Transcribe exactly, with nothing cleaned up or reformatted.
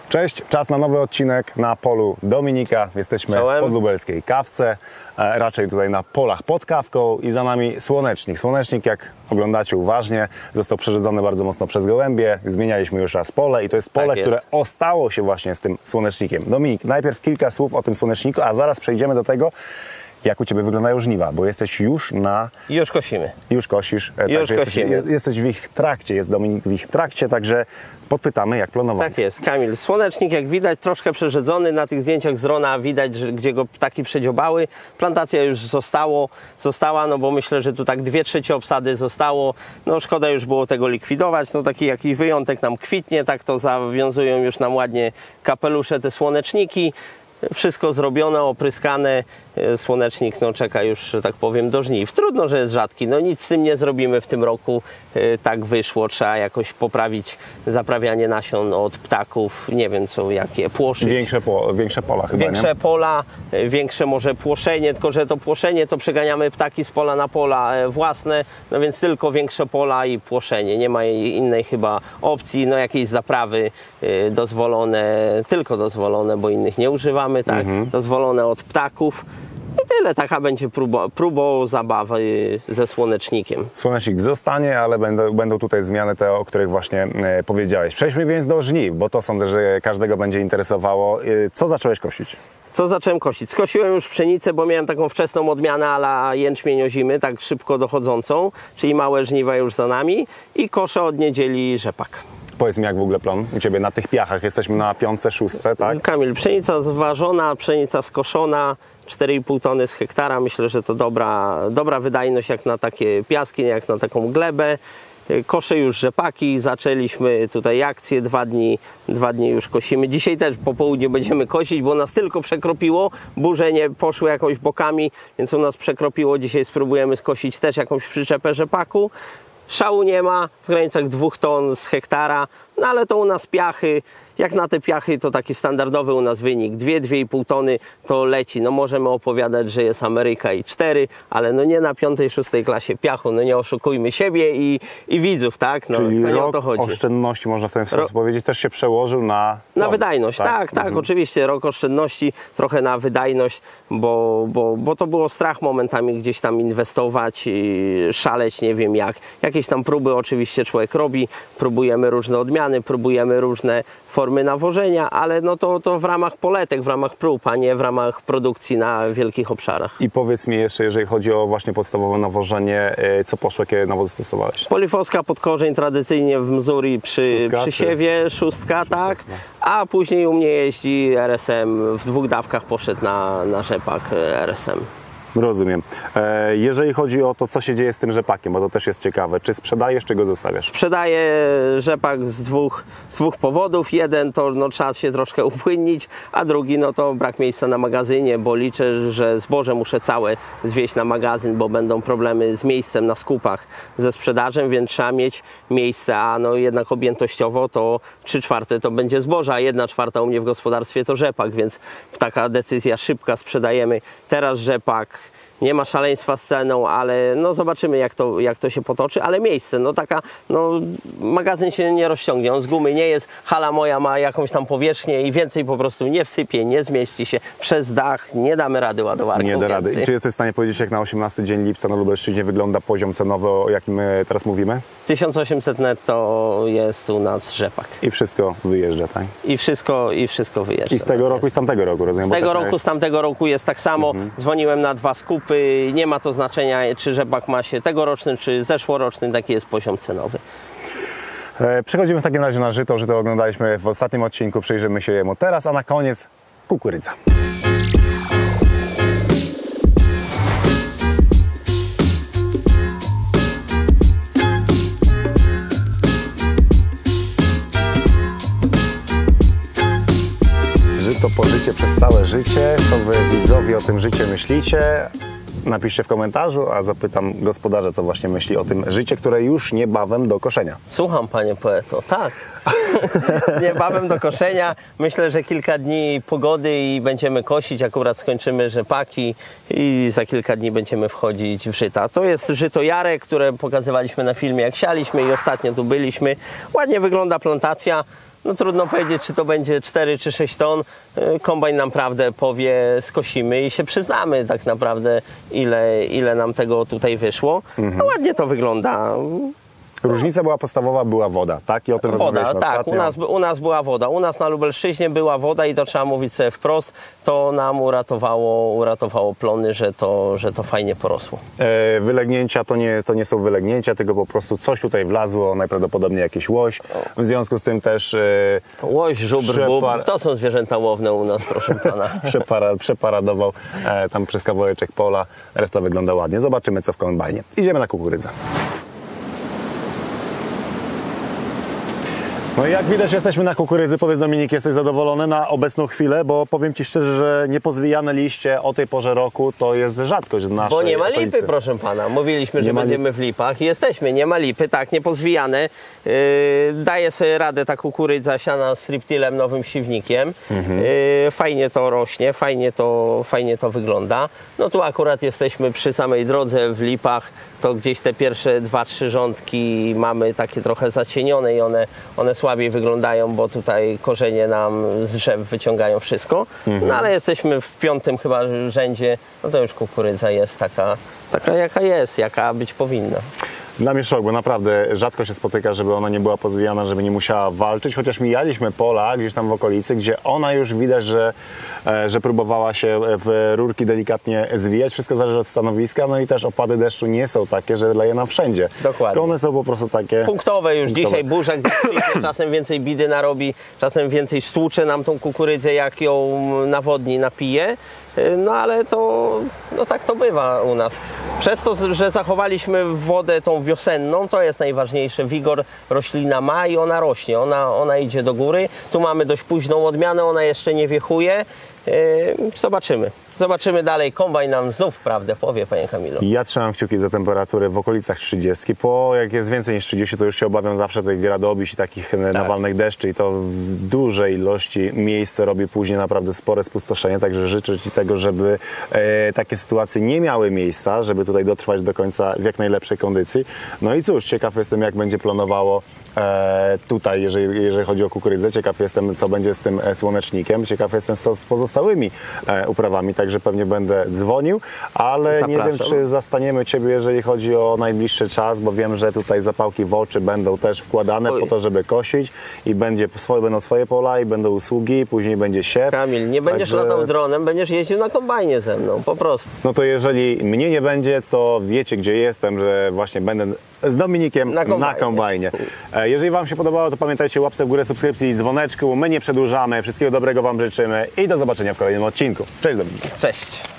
Cześć, czas na nowy odcinek na polu Dominika. Jesteśmy Czołem. w podlubelskiej kawce, e, raczej tutaj na polach pod kawką i za nami słonecznik. Słonecznik, jak oglądacie uważnie, został przerzedzony bardzo mocno przez gołębie. Zmienialiśmy już raz pole i to jest pole, Tak jest. które ostało się właśnie z tym słonecznikiem. Dominik, najpierw kilka słów o tym słoneczniku, a zaraz przejdziemy do tego, jak u Ciebie wyglądają żniwa, bo jesteś już na... Już kosimy. Już kosisz, e, Już także jesteś, kosimy. je- jesteś w ich trakcie, jest Dominik w ich trakcie, także podpytamy, jak planowano. Tak jest, Kamil. Słonecznik, jak widać, troszkę przerzedzony. Na tych zdjęciach z drona widać, że, gdzie go ptaki przedziobały. Plantacja już zostało, została, no bo myślę, że tu tak dwie trzecie obsady zostało. No szkoda już było tego likwidować. No taki jakiś wyjątek nam kwitnie, tak to zawiązują już nam ładnie kapelusze te słoneczniki. Wszystko zrobione, opryskane. Słonecznik no, czeka już, że tak powiem, do żniw. Trudno, że jest rzadki. No nic z tym nie zrobimy w tym roku. Tak wyszło. Trzeba jakoś poprawić zaprawianie nasion od ptaków. Nie wiem co, jakie płoszy. Większe, po, większe pola chyba, Większe nie? pola, większe może płoszenie, tylko że to płoszenie to przeganiamy ptaki z pola na pola własne, no więc tylko większe pola i płoszenie. Nie ma innej chyba opcji, no jakieś zaprawy dozwolone, tylko dozwolone, bo innych nie używamy, tak? Mhm. Dozwolone od ptaków. I tyle, taka będzie próba, próbą zabawy ze słonecznikiem. Słonecznik zostanie, ale będą, będą tutaj zmiany te, o których właśnie e, powiedziałeś. Przejdźmy więc do żniw, bo to sądzę, że każdego będzie interesowało. E, co zacząłeś kosić? Co zacząłem kosić? Skosiłem już pszenicę, bo miałem taką wczesną odmianę ala jęczmień ozimy, tak szybko dochodzącą, czyli małe żniwa już za nami i koszę od niedzieli rzepak. Powiedz mi, jak w ogóle plan u Ciebie na tych piachach? Jesteśmy na piątce, szóstce, tak? Kamil, pszenica zważona, pszenica skoszona, cztery i pół tony z hektara. Myślę, że to dobra, dobra wydajność jak na takie piaski, jak na taką glebę. Koszę już rzepaki, zaczęliśmy tutaj akcję, dwa dni, dwa dni już kosimy. Dzisiaj też po południu będziemy kosić, bo nas tylko przekropiło, burze nie poszły jakąś bokami, więc u nas przekropiło. Dzisiaj spróbujemy skosić też jakąś przyczepę rzepaku. Szału nie ma, w granicach dwóch ton z hektara, no ale to u nas piachy, jak na te piachy to taki standardowy u nas wynik, dwie, dwie i pół tony to leci. No możemy opowiadać, że jest Ameryka i cztery, ale no nie na piątej, szóstej klasie piachu, no nie oszukujmy siebie i, i widzów, tak? No, Czyli to nie o rok to chodzi. oszczędności, można w ten sposób powiedzieć, też się przełożył na... Na plon, wydajność, tak, tak, tak Mhm. oczywiście, rok oszczędności, trochę na wydajność, bo, bo, bo to było strach momentami gdzieś tam inwestować, i szaleć, nie wiem jak. Jakieś tam próby oczywiście człowiek robi, próbujemy różne odmiany, próbujemy różne formy nawożenia, ale no to, to w ramach poletek, w ramach prób, a nie w ramach produkcji na wielkich obszarach. I powiedz mi jeszcze, jeżeli chodzi o właśnie podstawowe nawożenie, co poszło, jakie nawozy stosowałeś? Polifoska pod korzeń tradycyjnie w Mzuri przy, Szóstka, przy czy- siewie, szóstka, tak, a później u mnie jeździ R S M, w dwóch dawkach poszedł na, na rzepak R S M. Rozumiem. E, jeżeli chodzi o to, co się dzieje z tym rzepakiem, bo to też jest ciekawe, czy sprzedajesz, czy go zostawiasz? Sprzedaję rzepak z dwóch, z dwóch powodów. Jeden to no, trzeba się troszkę upłynnić, a drugi no to brak miejsca na magazynie, bo liczę, że zboże muszę całe zwieźć na magazyn, bo będą problemy z miejscem na skupach ze sprzedażą, więc trzeba mieć miejsce, a no jednak objętościowo to trzy czwarte to będzie zboże, a jedna czwarta u mnie w gospodarstwie to rzepak, więc taka decyzja szybka, sprzedajemy teraz rzepak. Nie ma szaleństwa z ceną, ale no zobaczymy jak to, jak to się potoczy, ale miejsce, no taka, no magazyn się nie rozciągnie, on z gumy nie jest, hala moja ma jakąś tam powierzchnię i więcej po prostu nie wsypie, nie zmieści się przez dach, nie damy rady ładowarką. Nie da rady. więcej. I czy jesteś w stanie powiedzieć, jak na osiemnasty dzień lipca na Lubelszczyźnie wygląda poziom cenowy, o jakim my teraz mówimy? tysiąc osiemset netto jest u nas rzepak. I wszystko wyjeżdża, tak? I wszystko, i wszystko wyjeżdża. I z tego tak roku, jest. i z tamtego roku, rozumiem? Z bo tego tak- roku, z tamtego roku jest tak samo. Mhm. Dzwoniłem na dwa skupy. Nie ma to znaczenia, czy rzepak ma się tegoroczny, czy zeszłoroczny. Taki jest poziom cenowy. E, Przechodzimy w takim razie na żyto. Żyto oglądaliśmy w ostatnim odcinku, przyjrzymy się jemu teraz, a na koniec kukurydza. Żyto po życie przez całe życie. Co wy widzowie o tym życie myślicie? Napiszcie w komentarzu, a zapytam gospodarza, co właśnie myśli o tym życie, które już niebawem do koszenia. Słucham, panie poeto, tak. Niebawem do koszenia. Myślę, że kilka dni pogody i będziemy kosić. Akurat skończymy rzepaki i za kilka dni będziemy wchodzić w żyta. To jest żyto jare, które pokazywaliśmy na filmie, jak sialiśmy i ostatnio tu byliśmy. Ładnie wygląda plantacja. no trudno powiedzieć, czy to będzie cztery czy sześć ton. Kombajn naprawdę powie, skosimy i się przyznamy tak naprawdę, ile, ile nam tego tutaj wyszło. Mhm. No ładnie to wygląda. Różnica była podstawowa, była woda, tak? I o tym Woda, rozmawialiśmy tak, ostatnio. u nas, u nas była woda. U nas na Lubelszczyźnie była woda i to trzeba mówić sobie wprost. To nam uratowało, uratowało plony, że to, że to fajnie porosło. E, wylegnięcia to nie, to nie są wylegnięcia, tylko po prostu coś tutaj wlazło, najprawdopodobniej jakiś łoś. W związku z tym też e, Łoś, żubr, Przepar- bóbr, to są zwierzęta łowne u nas, proszę pana. przepara, przeparadował e, tam przez kawałeczek pola. Reszta wygląda ładnie. Zobaczymy, co w kombajnie. Idziemy na kukurydzę. No i jak widać, jesteśmy na kukurydzy. Powiedz, Dominik, jesteś zadowolony na obecną chwilę? Bo powiem Ci szczerze, że niepozwijane liście o tej porze roku to jest rzadkość w naszej Bo nie ma okolicy. lipy, proszę pana. Mówiliśmy, Nie że ma będziemy w lipach i jesteśmy. Nie ma lipy, tak, niepozwijane. Yy, daje sobie radę ta kukurydza siana z striptilem, nowym siwnikiem. Mhm. Yy, fajnie to rośnie, fajnie to, fajnie to wygląda. No tu akurat jesteśmy przy samej drodze w lipach. To gdzieś te pierwsze dwa, trzy rządki mamy takie trochę zacienione i one, one słabiej wyglądają, bo tutaj korzenie nam z drzew wyciągają wszystko. Mhm. No ale jesteśmy w piątym chyba rzędzie, no to już kukurydza jest taka, taka jaka jest, jaka być powinna. Dla mnie szok, bo naprawdę rzadko się spotyka, żeby ona nie była pozwijana, żeby nie musiała walczyć, chociaż mijaliśmy pola gdzieś tam w okolicy, gdzie ona już widać, że, e, że próbowała się w rurki delikatnie zwijać. Wszystko zależy od stanowiska, no i też opady deszczu nie są takie, że leje nam wszędzie. Dokładnie. Tylko one są po prostu takie... Punktowe już Punktowe. dzisiaj burza, gdzie przyjdzie, czasem więcej bidy narobi, czasem więcej stłucze nam tą kukurydzę, jak ją nawodni, napije. No ale to, no tak to bywa u nas. Przez to, że zachowaliśmy wodę tą wiosenną, to jest najważniejsze. Wigor roślina ma i ona rośnie, ona, ona idzie do góry. Tu mamy dość późną odmianę, ona jeszcze nie wiechuje. Yy, zobaczymy. Zobaczymy dalej. Kombajn nam znów prawdę powie, panie Kamilu. Ja trzymam kciuki za temperatury w okolicach trzydziestu. Po jak jest więcej niż trzydzieści, to już się obawiam zawsze tych gradobiś i takich tak. nawalnych deszczy i to w dużej ilości miejsce robi później naprawdę spore spustoszenie, także życzę Ci tego, żeby e, takie sytuacje nie miały miejsca, żeby tutaj dotrwać do końca w jak najlepszej kondycji. No i cóż, ciekaw jestem, jak będzie planowało e, tutaj, jeżeli, jeżeli chodzi o kukurydzę. Ciekaw jestem, co będzie z tym słonecznikiem. Ciekaw jestem, co z pozostałymi e, uprawami, także pewnie będę dzwonił, ale Zapraszam. nie wiem, czy zastaniemy Ciebie, jeżeli chodzi o najbliższy czas, bo wiem, że tutaj zapałki w oczy będą też wkładane Oj. po to, żeby kosić i będzie swoje, będą swoje pola i będą usługi, później będzie siew. Kamil, nie będziesz Także- latał dronem, będziesz jeździł na kombajnie ze mną, po prostu. No to jeżeli mnie nie będzie, to wiecie, gdzie jestem, że właśnie będę z Dominikiem Na na kombajnie. kombajnie. E, Jeżeli Wam się podobało, to pamiętajcie, łapce w górę, subskrypcji i dzwoneczku. My nie przedłużamy. Wszystkiego dobrego Wam życzymy i do zobaczenia w kolejnym odcinku. Cześć, Dominik. Cześć.